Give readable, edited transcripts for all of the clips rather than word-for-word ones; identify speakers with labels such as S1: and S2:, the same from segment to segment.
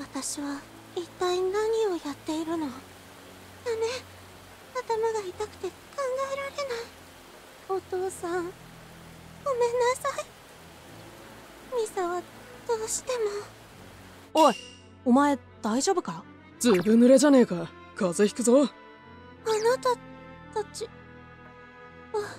S1: 私は一体何をやっているの？ダメ、頭が痛くて考えられない。お父さん、ごめんなさい。ミサはどうしても。
S2: おい、お前大丈夫か？
S3: ずぶ濡れじゃねえか。風邪ひくぞ。
S1: あなたたちは。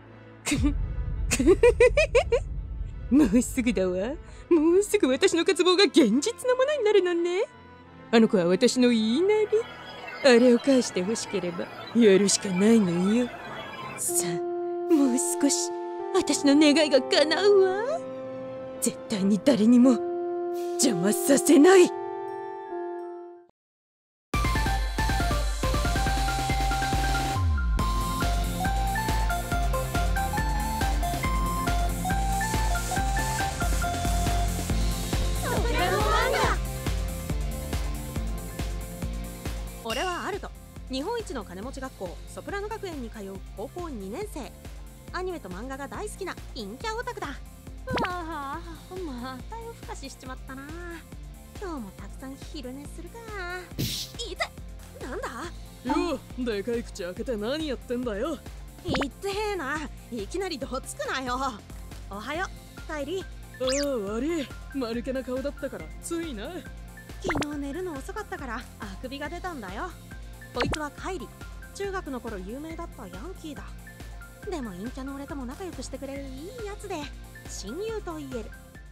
S2: もうすぐだわ。もうすぐ私の渇望が現実のものになるのね。あの子は私の言いなり。あれを返してほしければやるしかないのよ。さあ、もう少し私の願いが叶うわ。絶対に誰にも邪魔させない。俺はアルト、日本一の金持ち学校ソプラノ学園に通う高校2年生。アニメと漫画が大好きな陰キャオタクだ。ああ、また夜更かししちまったな。今日もたくさん昼寝するか。いて、なんだ
S3: よう、でかい口開けて何やってんだよ。
S2: 言ってへえな。いきなりどつくなよ。おはよう、カイリ。
S3: ああ、悪い。間抜けな顔だったからついな。
S2: 昨日寝るの遅かったからあくびが出たんだよ。こいつはカイリ。中学の頃有名だったヤンキーだ。でも陰キャの俺とも仲良くしてくれるいいやつで親友と言える。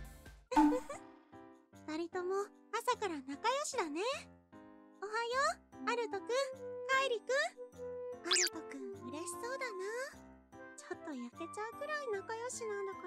S1: 二人とも朝から仲良しだね。おはよう、アルトくん、カイリくん。アルトくん嬉しそうだな。ちょっと焼けちゃうくらい仲良しなんだから。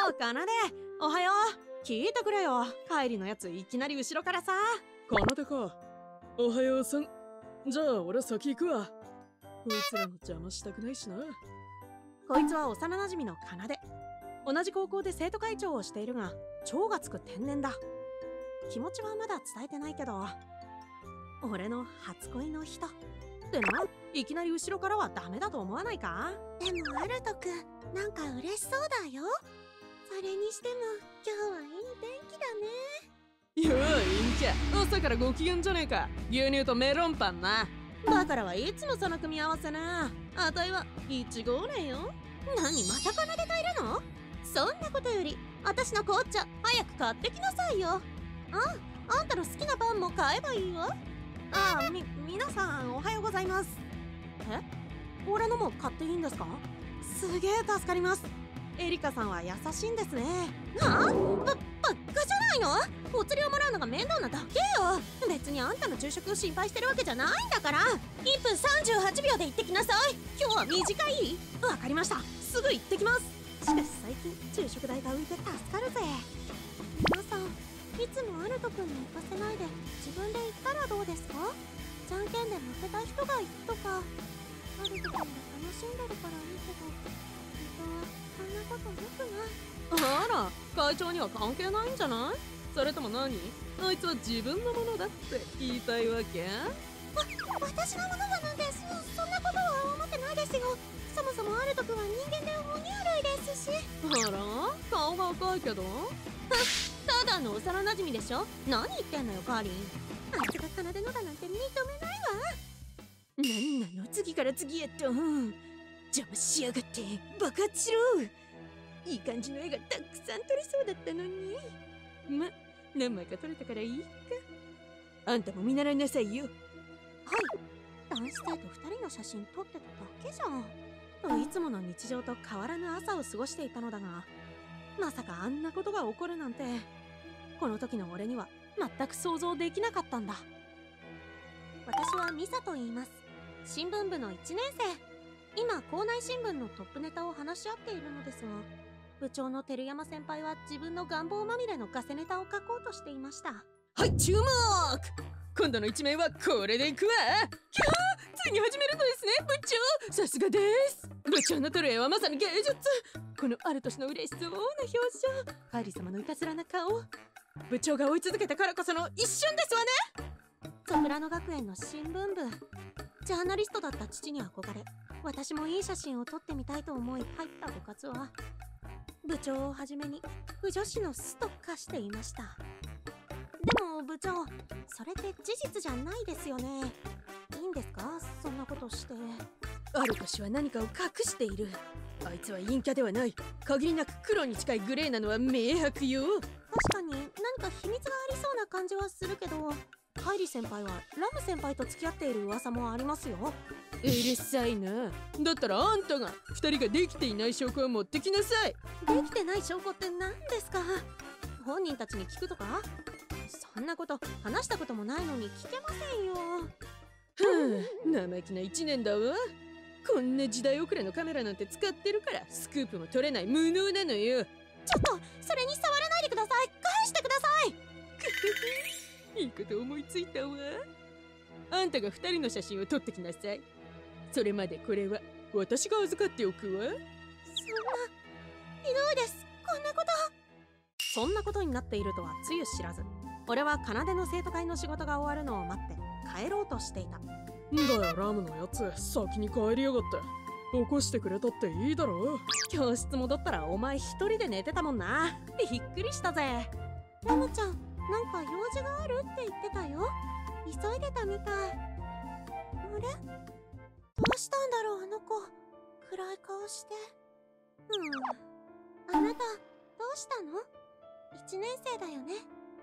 S2: おう、かなで、おはよう。聞いてくれよ。カイリのやついきなり後ろからさ。
S3: かなでか。おはようさん。じゃあ俺先行くわ。こいつらの邪魔したくないしな。
S2: こいつは幼馴染のかなで。同じ高校で生徒会長をしているが超がつく天然だ。気持ちはまだ伝えてないけど、俺の初恋の人ってな。いきなり後ろからはダメだと思わないか？
S1: でもアルトくん、なんか嬉しそうだよ。それにしても今日はいい天気だね。
S3: よあ、陰キャ。朝からご機嫌じゃねえか。牛乳とメロンパンな。
S2: だからはいつもその組み合わせな。あたいは1号ねよ。
S1: 何、またかなでがいるの？そんなことより私の紅茶早く買ってきなさいよ。あんたの好きなパンも買えばいいわ。
S2: ああ、皆さんおはようございます。え？俺のも買っていいんですか？すげえ助かります。エリカさんは優しいんですね。
S1: バカじゃないの？お釣りをもらうのが面倒なだけよ。別にあんたの昼食を心配してるわけじゃないんだから。1分38秒で行ってきなさい。今日は短い？
S2: わかりました。すぐ行ってきます。しかし最近昼食代が浮いて助かるぜ。
S1: 皆さん、いつもアルト君に行かせないで自分で行ったらどうですか？じゃんけんで負けた人が行くとか。アルト君が楽しんでるからいいけど、本当はそんなことよくない。
S2: あら、会長には関係ないんじゃない？それとも何？あいつは自分のものだって言いたいわけ？
S1: 私のものだなんてそんなことは思ってないですよ。そもそもアルト君は人間で哺乳類ですし。
S2: あら、顔が赤いけど。
S1: ただの幼馴染でしょ。何言ってんのよカーリン。あいつが奏のだなんて認めないわ。
S2: なんなの、次から次へと邪魔しやがって。爆発しろ。いい感じの絵がたくさん撮れそうだったのに。ま、何枚か撮れたからいいか。あんたも見習いなさいよ。
S1: はい、男子生徒2人の写真撮ってただけじゃん。
S2: といつもの日常と変わらぬ朝を過ごしていたのだが、まさかあんなことが起こるなんて、この時の俺には全く想像できなかったんだ。
S1: 私はミサと言います。新聞部の1年生。今校内新聞のトップネタを話し合っているのですが、部長の照山先輩は自分の願望まみれのガセネタを書こうとしていました。
S2: はい、注目。今度の一面はこれでいくわ。キャー、ついに始めるのですね、部長。さすがです。部長の撮る絵はまさに芸術。このある年の嬉しそうな表情、カイリ様のいたずらな顔、部長が追い続けたからこその一瞬ですわね。
S1: ソプラノ学園の新聞部。ジャーナリストだった父に憧れ、私もいい写真を撮ってみたいと思い入った部活は、部長をはじめに腐女子の巣と化していました。でも部長、それって事実じゃないですよね。いいんですか、そんなことして。
S2: アルカ氏は何かを隠している。あいつは陰キャではない。限りなく黒に近いグレーなのは明白よ。
S1: 確かに何か秘密がありそうな感じはするけど、カイリ先輩はラム先輩と付き合っている噂もありますよ。
S2: うるさいな。だったらあんたが二人ができていない証拠を持ってきなさい。
S1: できてない証拠って何ですか？本人たちに聞くとか？そんなこと話したこともないのに聞けませんよ。
S2: 生意気な1年だわ。こんな時代遅れのカメラなんて使ってるからスクープも取れない無能なのよ。
S1: ちょっとそれに触らないでください。返してください。
S2: いいこと思いついたわ。あんたが2人の写真を撮ってきなさい。それまでこれは私が預かっておくわ。
S1: そんなひどいです。こんなこと。そんなことになっているとはつゆ知らず、俺は奏の生徒会の仕事が終わるのを待って帰ろうとしていた。
S3: んだよラムのやつ、先に帰りやがって。起こしてくれたっていいだろ。
S1: 教室戻ったらお前一人で寝てたもんな。びっくりしたぜ。ラムちゃん、なんか用事があるって言ってたよ。急いでたみたい。あれ？どうしたんだろう、あの子。暗い顔して。あなた、どうしたの？1年生だよね。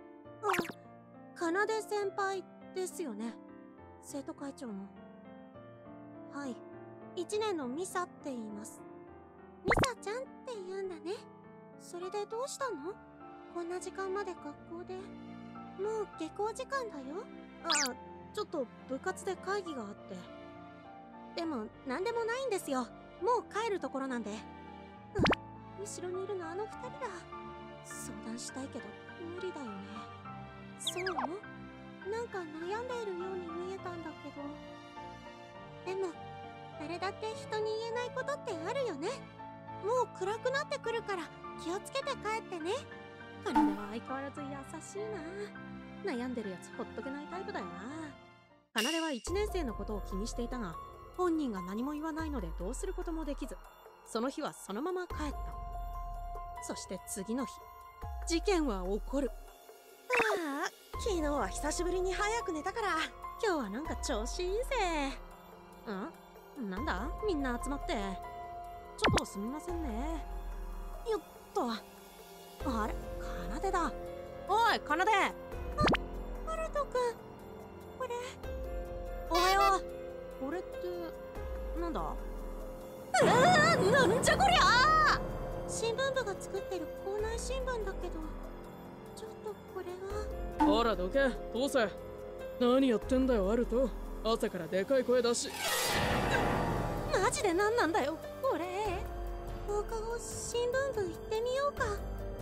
S1: 奏先輩ですよね。生徒会長の。はい。1年のミサって言います。ミサちゃんって言うんだね。それでどうしたの？こんな時間まで学校で。もう下校時間だよ。ちょっと部活で会議があって。でも何でもないんですよ。もう帰るところなんで。後ろにいるのあの2人だ。相談したいけど無理だよね。そう？なんか悩んでいるように見えたんだけど。でも誰だって人に言えないことってあるよね。もう暗くなってくるから気をつけて帰ってね。奏は相変わらず優しいな。悩んでるやつほっとけないタイプだよな。奏は1年生のことを気にしていたが、本人が何も言わないのでどうすることもできず、その日はそのまま帰った。そして次の日、事件は起こる。昨日は久しぶりに早く寝たから今日はなんか調子いいぜ。なんだみんな集まって。ちょっとすみませんね。よっと。あれ、奏だ。おい、奏。アルトくん、これ。おはよう。これってなんだ？なんじゃこりゃ。新聞部が作ってる校内新聞だけど、ちょっとこれは。
S3: ほらどけ、通せ。何やってんだよアルト。朝からでかい声出し。
S1: マジで何なんだよこれ。放課後新聞部行ってみようか。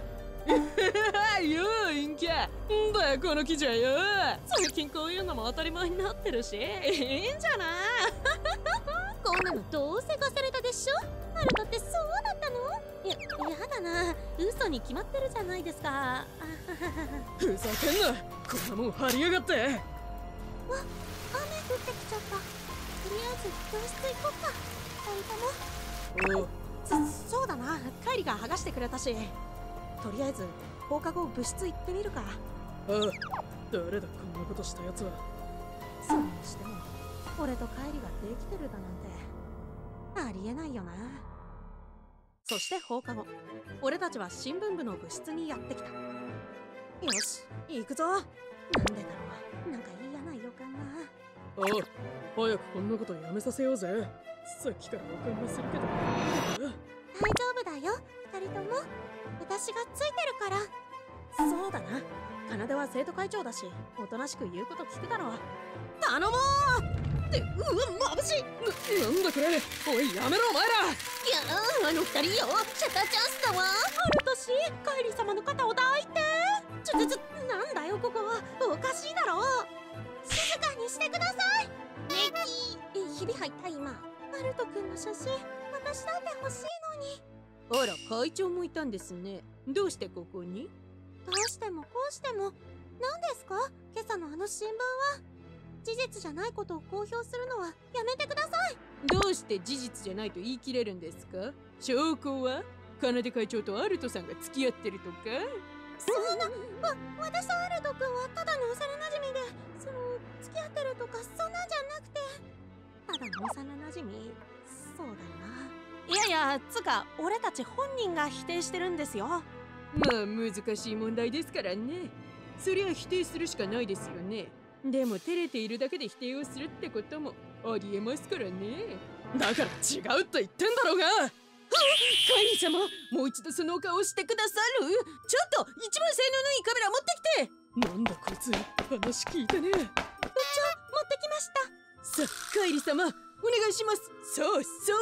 S3: よう陰キャ。んだよこの記事はよ。最近こういうのも当たり前になってるし、いいんじゃない？
S1: こんなのどうせ化されたでしょ。アルトってそうだったの？やだな。嘘に決まってるじゃないですか。
S3: ふざけんな。こんなもん張りやがって。
S1: 雨降ってきちゃった。とりあえず教室行こっか。2人とも。そうだな。カイリが剥がしてくれたし、とりあえず放課後部室行ってみるか。
S3: 誰だこんなことしたやつは。
S1: それにしても俺とカイリができてるだなんてありえないよな。そして放課後、俺たちは新聞部の部室にやってきた。よし、行くぞ。なんでだろう、なんか嫌な予感が。
S3: 早くこんなことやめさせようぜ。さっきからおかんがするけど。
S1: 大丈夫だよ、2人とも。私がついてるから。そうだな。奏は生徒会長だし、おとなしく言うこと聞くだろう。頼もうって。眩しい。
S3: なんだこれ。おいやめろお前ら。
S1: あの2人よ、シャッターチャンスだわ。あるとし、カイリ様の肩を抱いて。なんだよここは。おかしいだろ。静かにしてください。ひび入った今。アルト君の写真、私だって欲しいのに。
S2: あら、会長もいたんですね。どうしてここに？
S1: どうしてもこうしても。何ですか今朝のあの新聞は。事実じゃないことを公表するのはやめてください。
S2: どうして事実じゃないと言い切れるんですか？証拠は？奏会長とアルトさんが付き合ってるとか？
S1: そんな、私とアルト君はただの幼馴染で、付き合ってるとかそんなんじゃなくて、ただの幼馴染。そうだよな。いやいや、つうか俺たち本人が否定してるんですよ。
S2: まあ難しい問題ですからね。そりゃ否定するしかないですよね。でも照れているだけで否定をするってこともありえますからね。
S3: だから違うって言ってんだろうが。
S2: カイリ様、もう一度そのお顔をしてくださる？ちょっと一番性能のいいカメラ持ってきて。
S3: なんだこいつ、話聞いてねえ。
S1: 部長、持ってきました。
S2: さあカイリ様、お願いします。そうそう。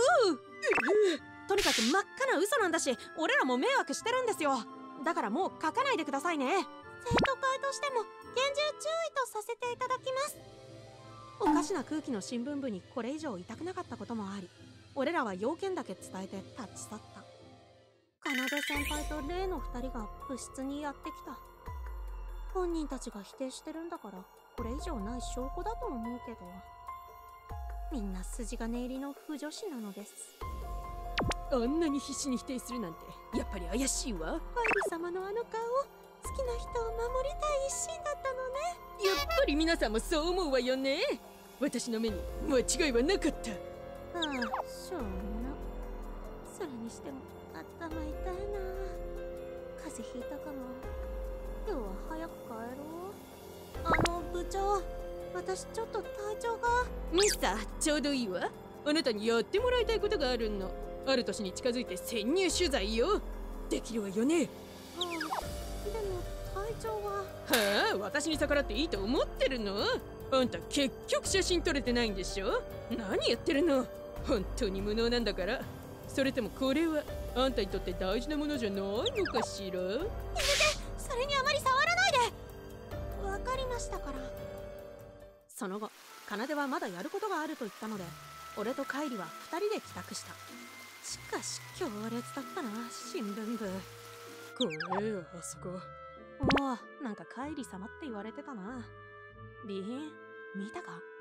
S1: とにかく真っ赤な嘘なんだし、俺らも迷惑してるんですよ。だからもう書かないでくださいね。生徒会としても厳重注意とさせていただきます。おかしな空気の新聞部にこれ以上いたくなかったこともあり、俺らは要件だけ伝えて立ち去った。奏先輩と例の2人が部室にやってきた。本人たちが否定してるんだから、これ以上ない証拠だと思うけど、みんな筋金入りの腐女子なのです。
S2: あんなに必死に否定するなんてやっぱり怪しいわ。
S1: カイリ様のあの顔、好きな人を守りたい一心だったのね。
S2: やっぱり皆さんもそう思うわよね。私の目に間違いはなかった。
S1: ああ、しょうもな。それにしても頭痛いな。風邪ひいたかも。今日は早く帰ろう。部長、私ちょっと体調が。
S2: ミスター、ちょうどいいわ。あなたにやってもらいたいことがあるの。ある年に近づいて潜入取材よ。できるわよね。
S1: でも体調が。
S2: はあ、私に逆らっていいと思ってるの？あんた結局写真撮れてないんでしょ？何やってるの？本当に無能なんだから。それともこれはあんたにとって大事なものじゃないのかしら？
S1: やめて、それにあまり触らないで。わかりましたから。その後、奏はまだやることがあると言ったので、俺とカイリは2人で帰宅した。しかし強烈だったな、新聞部。
S3: 怖えよ、あそこ。
S1: おお、なんかカイリ様って言われてたな。リーン、見たか？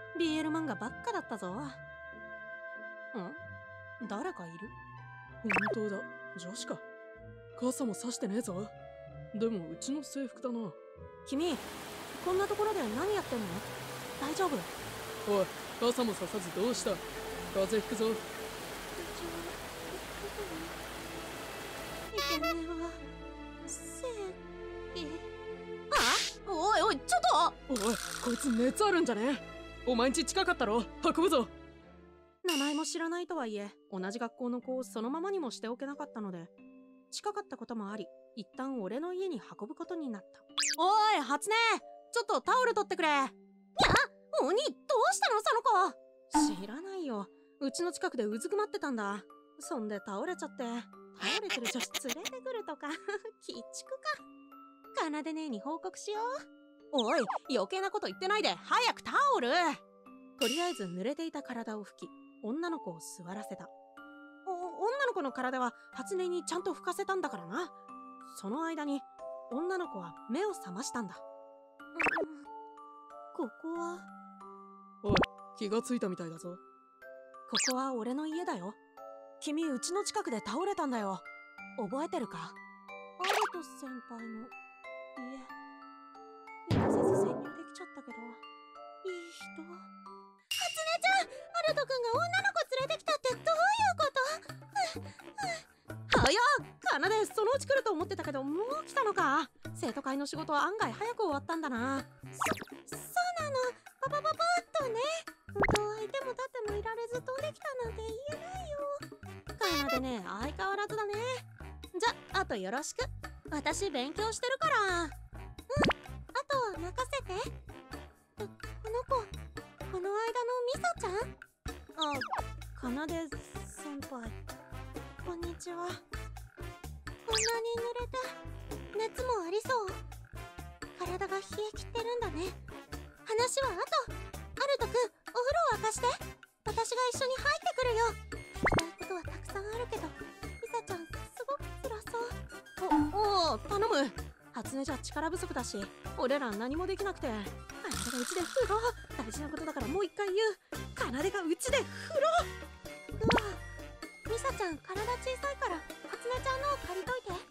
S1: BL 漫画ばっかだったぞ。誰かいる？
S3: 本当だ、女子か。傘も差してねえぞ。でもうちの制服だな。
S1: 君、こんなところで何やってんの？大丈夫？
S3: おい、傘も差さずどうした？風邪ひくぞ。
S1: イケメンは正義。あ？おいおい、ちょっと！
S3: おい、こいつ熱あるんじゃね？お前んち近かったろ？運ぶぞ。
S1: 名前も知らないとはいえ、同じ学校の子をそのままにもしておけなかったので、近かったこともあり、一旦俺の家に運ぶことになった。おい、初音、ちょっとタオル取ってくれ。いや、鬼、どうしたのその子。知らないよ。うちの近くでうずくまってたんだ。そんで倒れちゃって、倒れてる女子連れてくるとか、鬼畜か。奏姉に報告しよう。おい、余計なこと言ってないで、早くタオル。とりあえず濡れていた体を拭き、女の子を座らせた。女の子の体は初音にちゃんと拭かせたんだからな。その間に女の子は目を覚ましたんだ。ここは？
S3: おい、気がついたみたいだぞ。
S1: ここは俺の家だよ。君、うちの近くで倒れたんだよ。覚えてるか？アルト先輩の家。意図せず潜入できちゃったけど、いい人。初音ちゃん、アルト君が女の子連れてきたってどういうこと？はや、奏、そのうち来ると思ってたけど、もう来たのか。生徒会の仕事は案外早く終わったんだな。そうなの。パパパパッとね。本当はいても立ってもいられず飛んできたなんて言えないよ。奏ね、相変わらずだね。じゃ、あとよろしく。私勉強してるから。あとは任せて。この子、この間のミサちゃん？奏先輩。こんにちは。こんなに濡れて、熱もありそう。体が冷え切ってるんだね。話はあと。アルトくん、お風呂沸かして。私が一緒に入ってくるよ。聞きたいことはたくさんあるけど、ミサちゃん、すごく辛そう。おお、頼む。初音じゃ力不足だし、俺ら何もできなくて。奏がうちで風呂。大事なことだからもう一回言う。奏がうちで風呂。ミサちゃん、体小さいから初音ちゃんのを借りといて。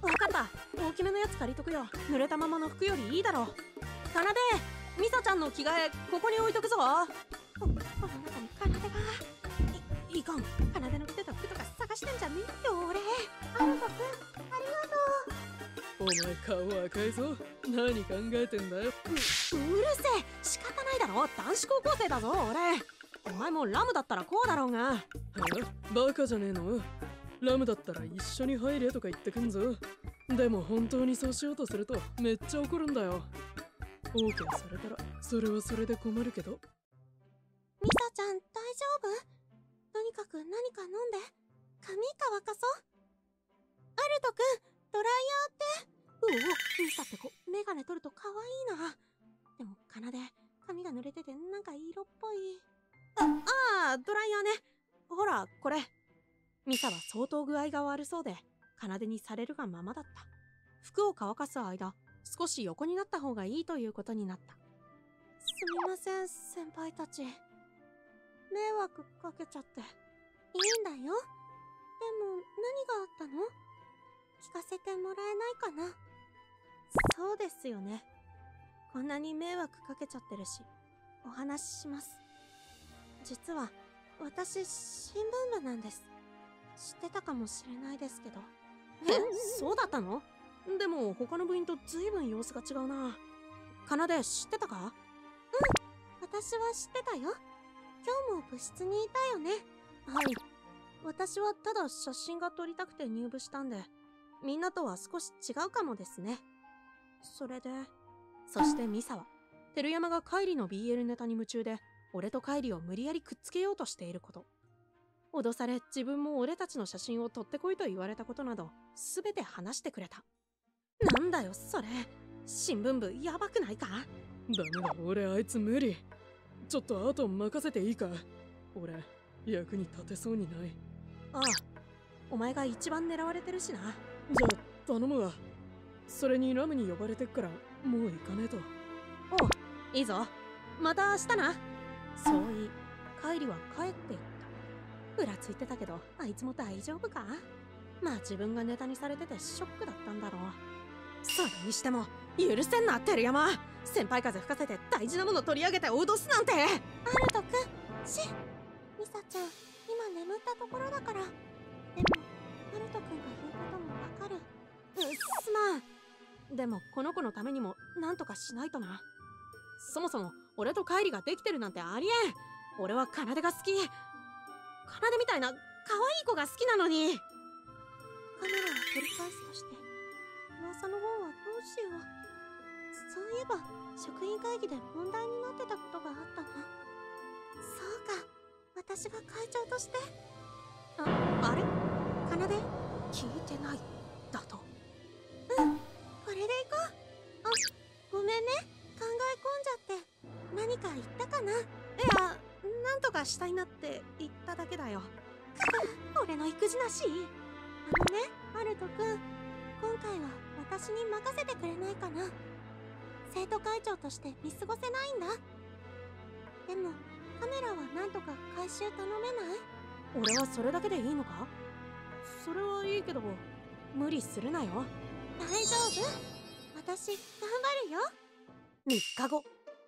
S1: わかった、大きめのやつ借りとくよ。濡れたままの服よりいいだろう。かなで、ミサちゃんの着替えここに置いとくぞ。この中にかなでが。いかん、かなでの着てた服とか探してんじゃねえよ俺。アルトくん、ありがとう。
S3: お前顔赤いぞ。何考えてんだよ。
S1: うるせえ、仕方ないだろ、男子高校生だぞ俺。お前もラムだったらこうだろうが。
S3: バカじゃねえの。ラムだったら一緒に入れとか言ってくんぞ。でも本当にそうしようとするとめっちゃ怒るんだよ。OK されたらそれはそれで困るけど。
S1: ミサちゃん大丈夫？とにかく何か飲んで髪乾かそう。アルトくん、ドライヤーって。ミサって子、メガネ取ると可愛いな。でもかなで、髪が濡れててなんか色っぽい。ドライヤーね。ほらこれ。ミサは相当具合が悪そうで、奏にされるがままだった。服を乾かす間、少し横になった方がいいということになった。すみません、先輩たち。迷惑かけちゃって。いいんだよ。でも、何があったの？聞かせてもらえないかな？そうですよね。こんなに迷惑かけちゃってるし、お話しします。実は、私、新聞部なんです。知ってたかもしれないですけど。そうだったの？でも他の部員と随分様子が違うな。かなで知ってたか？うん、私は知ってたよ。今日も部室にいたよね。はい。私はただ写真が撮りたくて入部したんで、みんなとは少し違うかもですね。それで。そしてミサは、照山がカイリの BL ネタに夢中で、俺とカイリを無理やりくっつけようとしていること。脅され自分も俺たちの写真を撮ってこいと言われたことなど全て話してくれた。なんだよそれ、新聞部やばくないか？
S3: ダメだ、俺あいつ無理。ちょっと後任せていいか？俺役に立てそうにない。
S1: ああ、お前が一番狙われてるしな。
S3: じゃあ頼むわ。それにラムに呼ばれてっからもう行かねえと。
S1: おう、いいぞ。また明日な。そう言いカイリは帰っていった。ふらついてたけど、あいつも大丈夫か？まあ自分がネタにされててショックだったんだろう。それにしても、許せんな、照山。先輩風吹かせて大事なもの取り上げて脅すなんて。アルトくん、ミサちゃん、今眠ったところだから。でも、アルトくんが言うこともわかる。すまん。でも、この子のためにも、なんとかしないとな。そもそも、俺とカイリができてるなんてありえん。俺は奏が好き。奏みたいな可愛い子が好きなのに。カメラを取り返すとして噂の方はどうしよう。そういえば職員会議で問題になってたことがあったな。そうか、私が会長として。あれ？奏聞いてないだと。うん、これでいこう。ごめんね、考え込んじゃって。何か言ったかな？いや、なんとかしたいなって言っただけだよ。俺の育児なし。アルトくん、今回は私に任せてくれないかな。生徒会長として見過ごせないんだ。でもカメラはなんとか回収頼めない？俺はそれだけでいいのか？それはいいけど無理するなよ。大丈夫、私頑張るよ。3日後。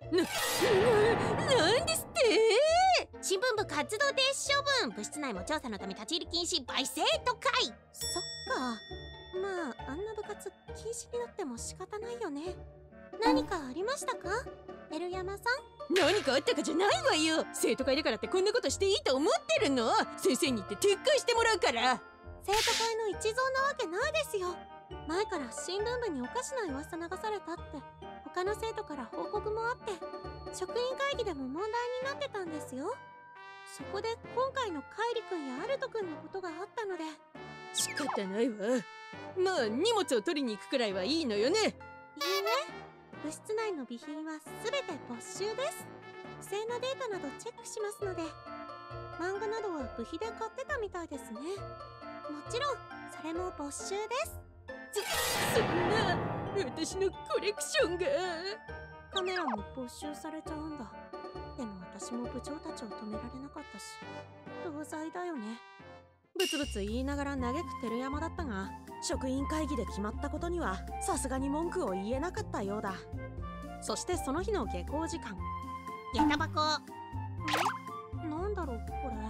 S1: なんですって？新聞部活動停止処分。部室内も調査のため立ち入り禁止、バイ生徒会。そっか、まああんな部活禁止になっても仕方ないよね。何かありましたか、照山さん？
S2: 何かあったかじゃないわよ。生徒会だからってこんなことしていいと思ってるの？先生に言って撤回してもらうから。
S1: 生徒会の一存なわけないですよ。前から新聞部におかしな噂流されたって他の生徒から報告もあって、職員会議でも問題になってたんですよ。そこで今回のカイリ君やアルト君のことがあったので。
S2: 仕方ないわ。まあ荷物を取りに行くくらいはいいのよね。いいね。
S1: 部室内の備品は全て没収です。不正なデータなどチェックしますので。漫画などは部費で買ってたみたいですね。もちろんそれも没収です。
S2: そんな、私のコレクションが。
S1: カメラも没収されちゃうんだ。でも私も部長たちを止められなかったし同罪だよね。
S4: ブツブツ言いながら嘆く照山だったが、職員会議で決まったことにはさすがに文句を言えなかったようだ。そしてその日の下校時間、
S1: 下駄箱。なんだろうこれ。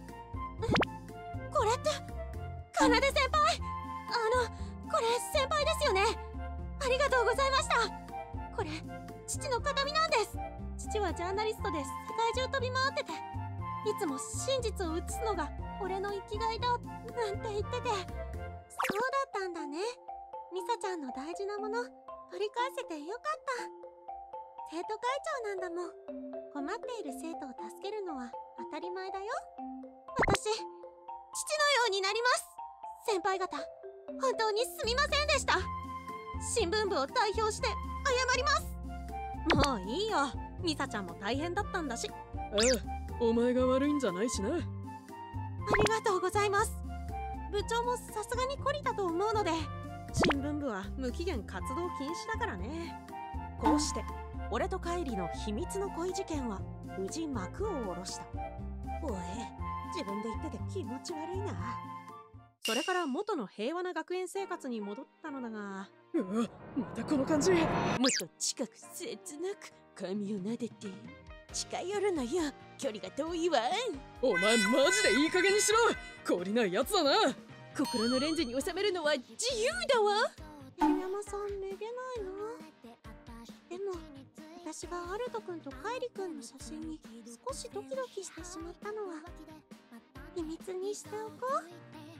S1: これってかなで先輩。これ先輩ですよね。ありがとうございました。これ父の形見なんです。父はジャーナリストで世界中飛び回ってて、いつも真実を映すのが俺の生きがいだなんて言ってて。そうだったんだね。ミサちゃんの大事なもの取り返せてよかった。生徒会長なんだもん。困っている生徒を助けるのは当たり前だよ。私、父のようになります。先輩方、本当にすみませんでした。新聞部を代表して謝ります。
S4: もういいよ。ミサちゃんも大変だったんだし。
S3: お前が悪いんじゃないしな。
S1: ありがとうございます。部長もさすがに懲りたと思うので。
S4: 新聞部は無期限活動禁止だからね。こうして俺とカイリの秘密の恋事件は無事幕を下ろした。おい、自分で言ってて気持ち悪いな。それから元の平和な学園生活に戻ったのだが、
S3: うわ、またこの感じ。
S2: もっと近く切なく髪を撫でて。近寄るのよ、距離が遠いわ。
S3: お前マジでいい加減にしろ。懲りないやつだな。
S2: 心のレンズに収めるのは自由だわ。
S1: 照山さんめげないな。でも私がアルト君とカイリ君の写真に少しドキドキしてしまったのは秘密にしておこう。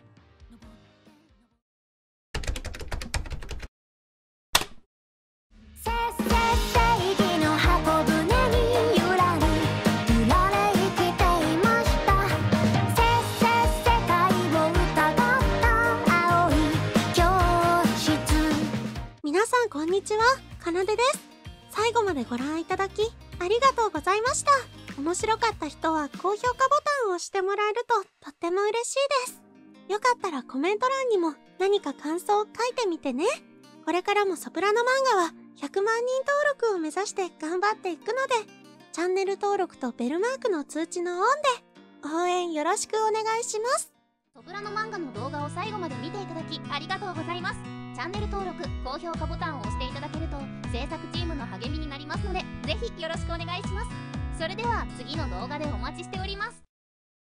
S5: せっせっ正義の箱舟に揺られ生きていました。せっせっ世界を疑った青い教室。
S1: 皆さんこんにちは、かなでです。最後までご覧いただきありがとうございました。面白かった人は高評価ボタンを押してもらえるととっても嬉しいです。よかったらコメント欄にも何か感想を書いてみてね。これからもソプラノ漫画は100万人登録を目指して頑張っていくので、チャンネル登録とベルマークの通知のオンで応援よろしくお願いします。
S5: ソプラノ漫画の動画を最後まで見ていただきありがとうございます。チャンネル登録、高評価ボタンを押していただけると制作チームの励みになりますので、ぜひよろしくお願いします。それでは次の動画でお待ちしております。